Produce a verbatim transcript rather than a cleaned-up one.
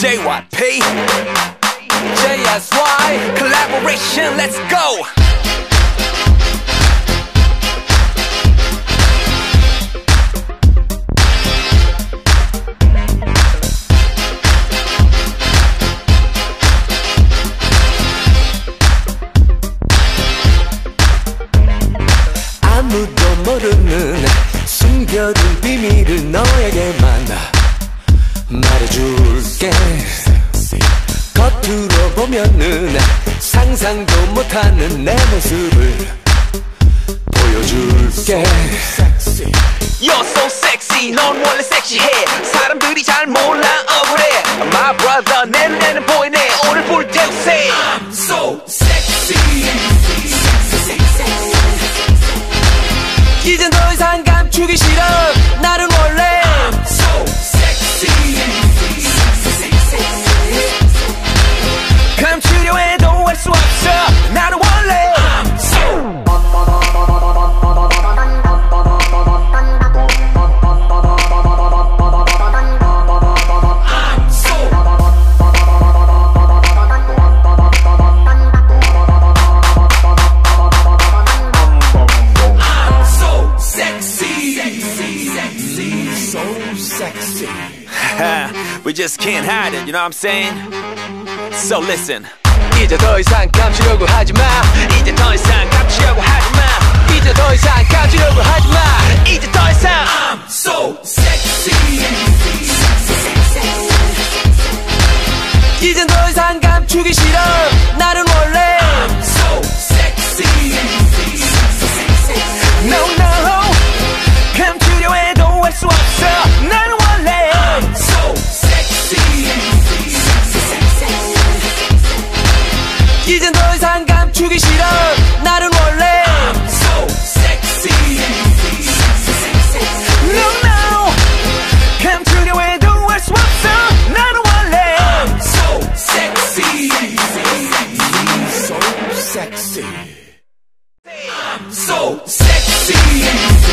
J Y P, J S Y, collaboration, let's go! 아무도 모르는 숨겨둔 비밀을 너에게만 말해줄게. 겉으로 보면은 상상도 못하는 내 모습을 보여줄게. You're so sexy, 넌 원래 섹시해. 사람들이 잘 몰라 억울해. My brother, 내 눈에는 보이네. 오늘 불태우세. I'm so sexy. 이젠 더 이상 감추기 싫어. 나는 원래 I'm so sexy. 감추려 해도 할 수 없어. 나는 원래 I'm so I'm so I'm so sexy. so sexy. We just can't hide it, you know what I'm saying? So listen. 이제 더 이상 감추려고 하지마. 이제 더 이상 감추려고 하지마. 이제 더 이상 감추려고 하지마. 이제 더 이상 I'm so sexy. 이젠 더 이상 감추기 싫어. 나는 원래 I'm so sexy. No no 감추려 해도 할 수 없어. 나는 원래 I'm so sexy. 이젠 더 이상 감추기 싫어. 나는 원래 I'm so sexy. No no 감추려 해도 할 수 없어. 나는 원래 I'm so sexy. so sexy. I'm so sexy.